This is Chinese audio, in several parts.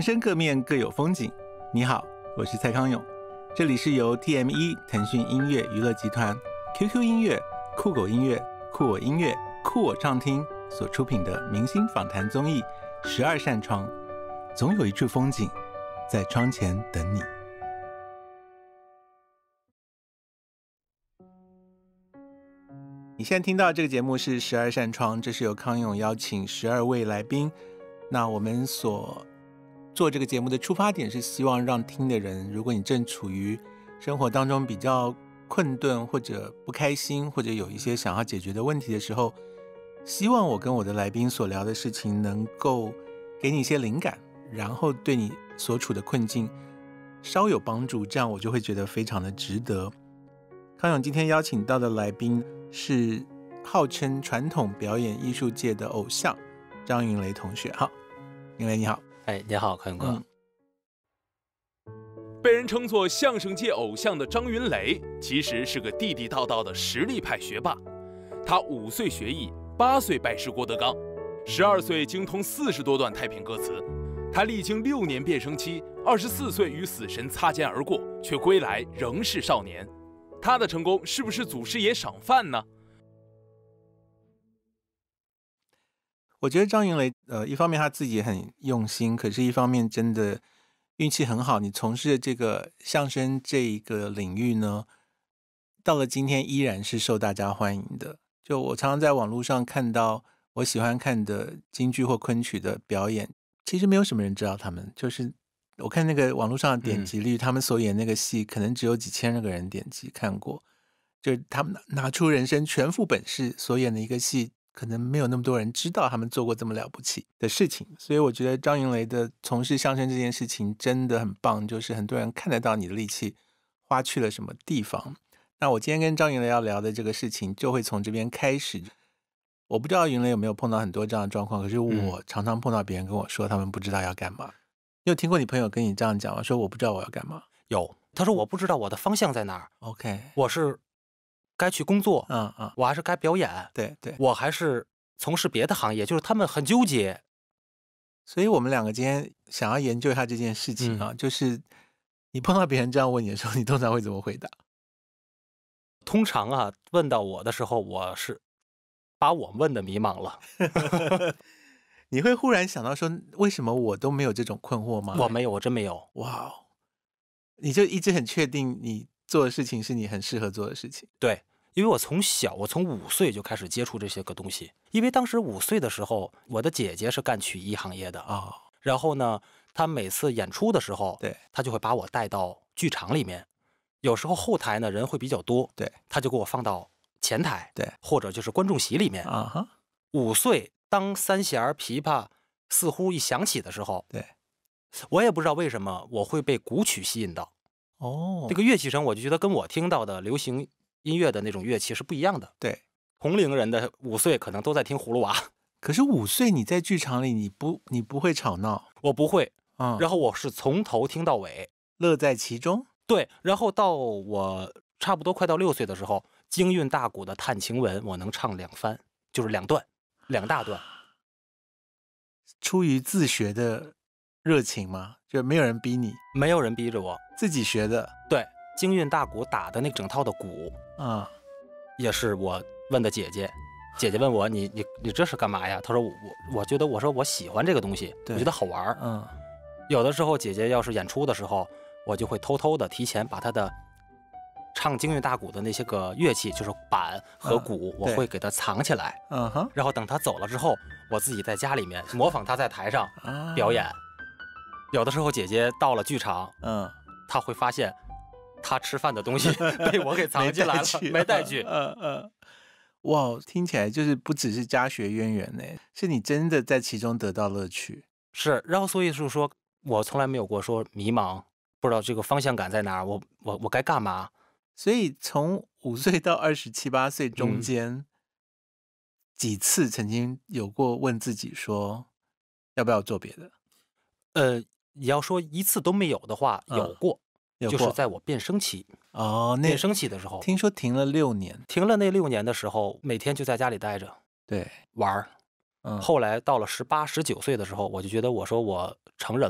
生各面各有风景。你好，我是蔡康永，这里是由 TME 腾讯音乐娱乐集团、QQ 音乐、酷狗音乐、酷我音乐、酷我畅听所出品的明星访谈综艺《12扇窗》，总有一处风景在窗前等你。你现在听到这个节目是12扇窗，这是由康永邀请12位来宾。那我们所做这个节目的出发点是希望让听的人，如果你正处于生活当中比较困顿或者不开心，或者有一些想要解决的问题的时候，希望我跟我的来宾所聊的事情能够给你一些灵感，然后对你所处的困境稍有帮助，这样我就会觉得非常的值得。康永今天邀请到的来宾是号称传统表演艺术界的偶像张云雷同学。好，云雷你好。 你好，康永哥。 被人称作相声界偶像的张云雷，其实是个地地道道的实力派学霸。他5岁学艺，8岁拜师郭德纲，12岁精通40多段太平歌词。他历经6年变声期，24岁与死神擦肩而过，却归来仍是少年。他的成功是不是祖师爷赏饭呢？ 我觉得张云雷一方面他自己也很用心，可是一方面真的运气很好，你从事的这个相声这一个领域呢，到了今天依然是受大家欢迎的。就我常常在网络上看到我喜欢看的京剧或昆曲的表演，其实没有什么人知道他们，就是我看那个网络上的点击率，他们所演那个戏可能只有几千个人点击看过，就是他们拿出人生全副本事所演的一个戏，可能没有那么多人知道他们做过这么了不起的事情。所以我觉得张云雷的从事相声这件事情真的很棒，就是很多人看得到你的力气花去了什么地方。那我今天跟张云雷要聊的这个事情就会从这边开始。我不知道云雷有没有碰到很多这样的状况，可是我常常碰到别人跟我说他们不知道要干嘛。你有听过你朋友跟你这样讲吗？说我不知道我要干嘛。 有，他说我不知道我的方向在哪儿。 OK， 我是该去工作，我还是该表演， 对， 我还是从事别的行业，就是他们很纠结。 所以我们两个今天想要研究一下这件事情啊，就是你碰到别人这样问你的时候，你通常会怎么回答？ 通常啊，问到我的时候，我是把我问的迷茫了。 你会忽然想到说，为什么我都没有这种困惑吗？ 我没有，我真没有。 哇，你就一直很确定你做的事情是你很适合做的事情。 对，因为我从5岁就开始接触这些个东西。因为当时5岁的时候，我的姐姐是干曲艺行业的啊，然后呢，她每次演出的时候， 对， 她就会把我带到剧场里面。有时候后台呢人会比较多， 对， 她就给我放到前台， 对， 或者就是观众席里面。5岁当三弦琵琶似乎一响起的时候， 对， 我也不知道为什么我会被古曲吸引到。 哦， 这个乐器声我就觉得跟我听到的流行音乐的那种乐器是不一样的。 对， 同龄人的5岁可能都在听葫芦娃， 可是5岁你在剧场里你不会吵闹？ 我不会，然后我是从头听到尾， 乐在其中。 对，然后到我差不多快到6岁的时候，京韵大鼓的《探晴文》我能唱2番，就是2段，2大段。 出于自学的热情吗？就没有人逼你？ 没有人逼着我， 自己学的。 对，京韵大鼓打的那整套的鼓也是我问的姐姐。姐姐问我你这是干嘛呀？她说我觉得，我说我喜欢这个东西，我觉得好玩。有的时候姐姐要是演出的时候，我就会偷偷的提前把她的唱京韵大鼓的那些个乐器，就是板和鼓，我会给她藏起来。然后等她走了之后，我自己在家里面模仿她在台上表演。有的时候姐姐到了剧场，她会发现她吃饭的东西被我给藏起来了，没带去。 哇，听起来就是不只是家学渊源呢，是你真的在其中得到乐趣。 是，然后所以是说我从来没有过说迷茫，不知道这个方向感在哪儿，我该干嘛。 所以从5岁到27、8岁中间，几次曾经有过问自己说要不要做别的？ 你要说一次都没有的话，有过，就是在我变声期。变声期的时候， 听说停了6年。 停了那6年的时候，每天就在家里待着， 对， 玩。后来到了18、19岁的时候，我就觉得我说我成人了，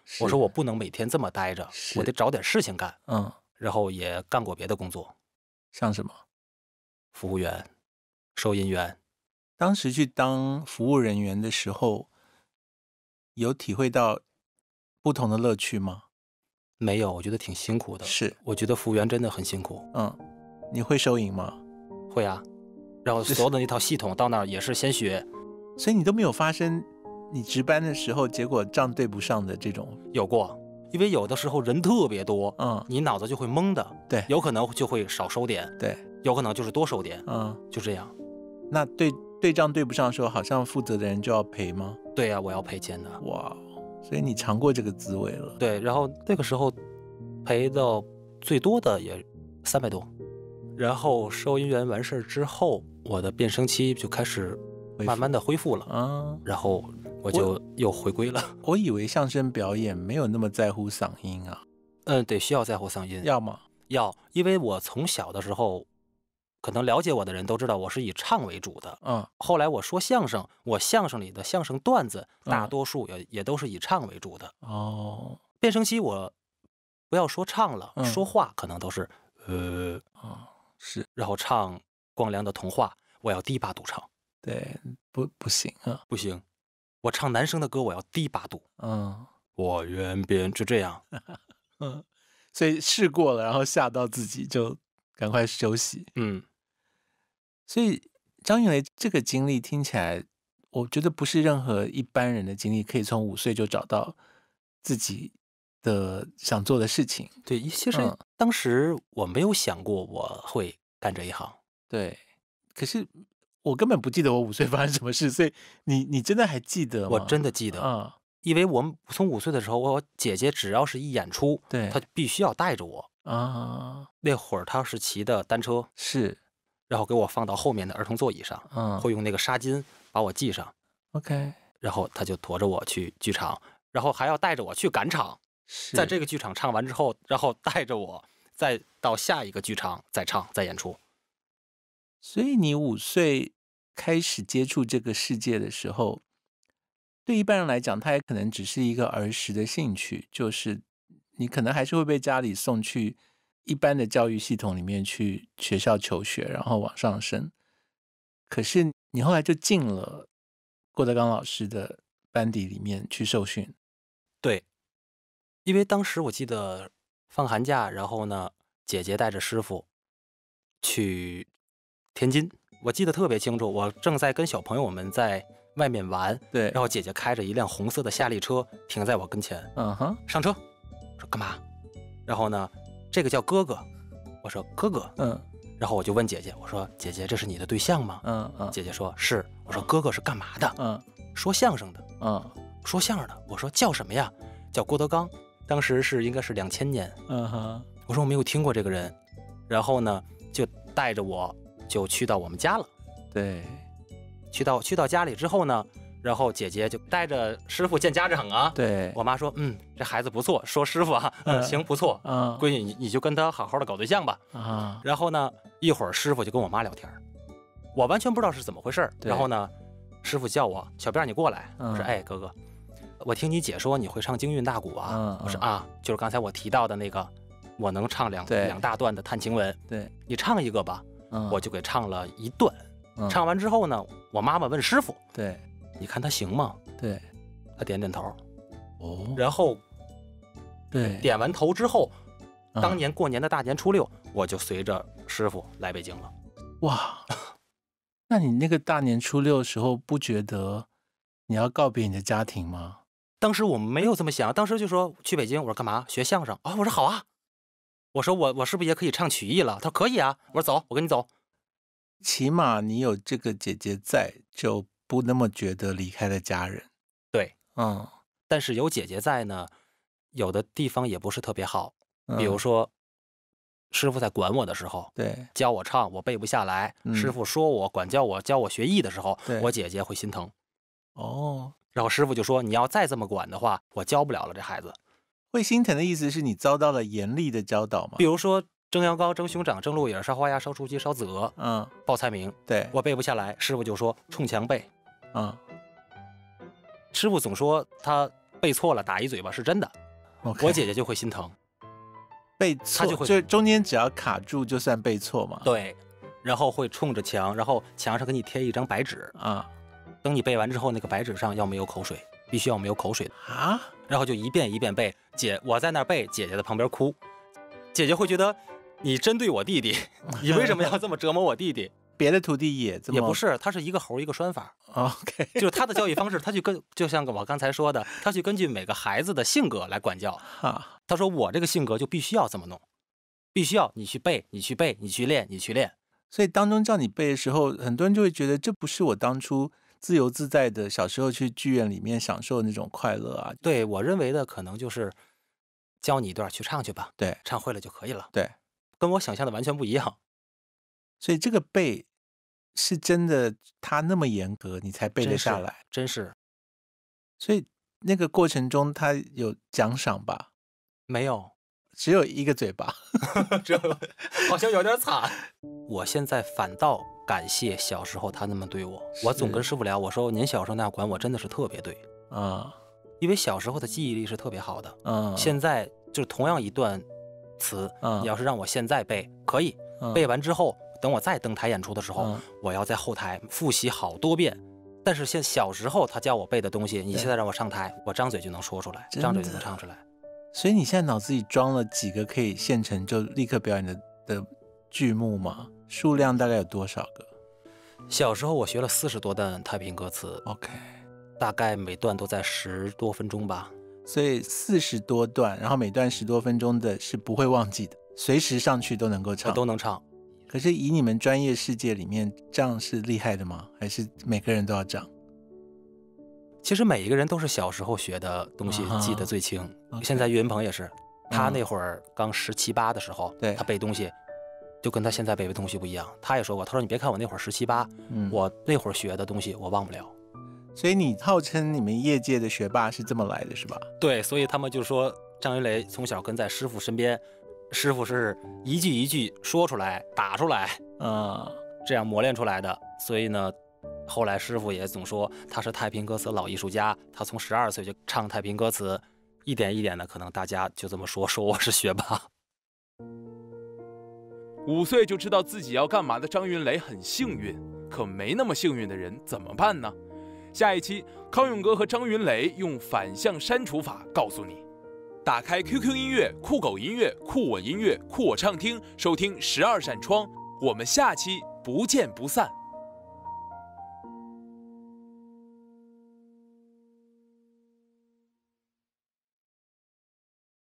我说我不能每天这么待着，我得找点事情干。然后也干过别的工作， 像什么？ 服务员、收银员。 当时去当服务人员的时候，有体会到不同的乐趣吗？ 没有，我觉得挺辛苦的。 是， 我觉得服务员真的很辛苦。 你会收银吗？ 会啊，然后所有的那套系统到那儿也是先学。 所以你都没有发生你值班的时候结果账对不上的这种？ 有过，因为有的时候人特别多，你脑子就会懵的。 对， 有可能就会少收点， 对， 有可能就是多收点，就这样。 那对账对不上的时候，好像负责的人就要赔吗？ 对啊，我要赔钱的。 哇，所以你尝过这个滋味了。 对，然后那个时候赔到最多的也300多，然后收银员完事之后，我的变声期就开始慢慢的恢复了，然后我就又回归了。 我以为相声表演没有那么在乎嗓音啊。 对，需要在乎嗓音。 要吗？ 要，因为我从小的时候，可能了解我的人都知道我是以唱为主的。后来我说相声，我相声里的相声段子，大多数也都是以唱为主的。变声期我不要说唱了，说话可能都是是， 然后唱光良的童话，我要低八度唱。 对，不行啊， 不行，我唱男生的歌我要低八度。我愿变，就这样。 所以试过了，然后吓到自己就赶快休息。所以张云雷这个经历听起来，我觉得不是任何一般人的经历可以从5岁就找到自己的想做的事情。 对，其实当时我没有想过我会干这一行。 对，可是我根本不记得我5岁发生什么事，所以你真的还记得吗？ 我真的记得。因为我们从5岁的时候，我姐姐只要是一演出， 对， 她必须要带着我。那会儿她是骑的单车， 是， 然后给我放到后面的儿童座椅上，会用那个纱巾把我系上。 OK， 然后她就驮着我去剧场，然后还要带着我去赶场。在这个剧场唱完之后，然后带着我再到下一个剧场再唱再演出。 所以你5岁开始接触这个世界的时候，对一般人来讲，他也可能只是一个儿时的兴趣，就是你可能还是会被家里送去一般的教育系统里面去学校求学，然后往上升。可是你后来就进了郭德纲老师的班底里面去受训。 对，因为当时我记得放寒假，然后呢，姐姐带着师傅去天津，我记得特别清楚，我正在跟小朋友们在外面玩， 对， 然后姐姐开着一辆红色的夏利车停在我跟前，上车，我说干嘛？然后呢，这个叫哥哥，我说哥哥，然后我就问姐姐，我说姐姐，这是你的对象吗？姐姐说是，我说哥哥是干嘛的？说相声的，说相声的，我说叫什么呀？叫郭德纲，当时应该是2000年，我说我没有听过这个人，然后呢，就带着我就去到我们家了， 对。 去到家里之后呢，然后姐姐就带着师傅见家长啊。 对， 我妈说，这孩子不错，说师傅啊，行不错，闺女你就跟他好好的搞对象吧。然后呢，一会儿师傅就跟我妈聊天，我完全不知道是怎么回事。然后呢，师傅叫我小辫你过来，我说哎哥哥，我听你姐说你会唱京韵大鼓啊。我说啊，就是刚才我提到的那个，我能唱两大段的探情文。 对， 你唱一个吧。我就给唱了一段。唱完之后呢，我妈妈问师傅：“ 对， 你看他行吗？” 对， 他点点头。然后， 对， 点完头之后，当年过年的大年初6，我就随着师傅来北京了。 哇，那你那个大年初6的时候，不觉得你要告别你的家庭吗？ 当时我没有这么想，当时就说去北京，我说干嘛？学相声啊？我说好啊。我说我是不是也可以唱曲艺了？他说可以啊。我说走，我跟你走。 起码你有这个姐姐在，就不那么觉得离开了家人。 对，但是有姐姐在呢，有的地方也不是特别好。比如说，师傅在管我的时候， 对， 教我唱，我背不下来。师傅说我教我学艺的时候，我姐姐会心疼。然后师傅就说，你要再这么管的话，我教不了了这孩子。 会心疼的意思是你遭到了严厉的教导吗？ 比如说蒸羊羔、蒸熊掌、蒸鹿眼、烧花鸭、烧雏鸡、烧子鹅，报菜名， 对， 我背不下来，师傅就说冲墙背，师傅总说他背错了打一嘴巴是真的， Okay. 我姐姐就会心疼。 背错她就会就中间只要卡住就算背错嘛。 对，然后会冲着墙，然后墙上给你贴一张白纸啊， 等你背完之后，那个白纸上要没有口水，必须要没有口水啊， 然后就一遍一遍背。我在那儿背，姐姐在旁边哭，姐姐会觉得你针对我弟弟，你为什么要这么折磨我弟弟？ 别的徒弟也这么？ 也不是，他是一个猴一个拴法。 OK， 就是他的教育方式，他就像我刚才说的，他去根据每个孩子的性格来管教。他说我这个性格就必须要这么弄，必须要你去背，你去背，你去练，你去练。 所以当中叫你背的时候，很多人就会觉得这不是我当初自由自在的小时候去剧院里面享受的那种快乐啊。 对，我认为的可能就是教你一段去唱去吧， 对， 唱会了就可以了。 对， 跟我想象的完全不一样。 所以这个背是真的，他那么严格，你才背得下来， 真是。 所以那个过程中，他有奖赏吧？ 没有， 只有一个嘴巴， 好像有点惨。我现在反倒感谢小时候他那么对我。我总跟师傅聊，我说您小时候那样管我真的是特别对啊， 因为小时候的记忆力是特别好的。现在就是同样一段词，你要是让我现在背，可以背完之后。等我再登台演出的时候，我要在后台复习好多遍。但是小时候他教我背的东西，你现在让我上台，我张嘴就能说出来，张嘴就能唱出来。 所以你现在脑子里装了几个可以现成就立刻表演的剧目吗？数量大概有多少个？ 小时候我学了40多段太平歌词 ，OK， 大概每段都在10多分钟吧。 所以40多段，然后每段10多分钟的是不会忘记的，随时上去都能够唱， 我都能唱。 可是以你们专业世界里面，这样是厉害的吗？还是每个人都要这样？ 其实每一个人都是小时候学的东西记得最清。现在岳云鹏也是，他那会儿刚17、18的时候，他背东西就跟他现在背的东西不一样。他也说过，他说你别看我那会儿17、18，我那会儿学的东西我忘不了。 所以你号称你们业界的学霸是这么来的，是吧？ 对，所以他们就说张云雷从小跟在师傅身边。师傅是一句一句说出来打出来这样磨练出来的。所以呢，后来师傅也总说他是太平歌词老艺术家，他从12岁就唱太平歌词，一点一点的，可能大家就这么说我是学霸。 5岁就知道自己要干嘛的张云雷很幸运，可没那么幸运的人怎么办呢？下一期康永哥和张云雷用反向删除法告诉你。打开 QQ 音乐、酷狗音乐、酷我音乐、酷我畅听，收听12扇窗。我们下期不见不散。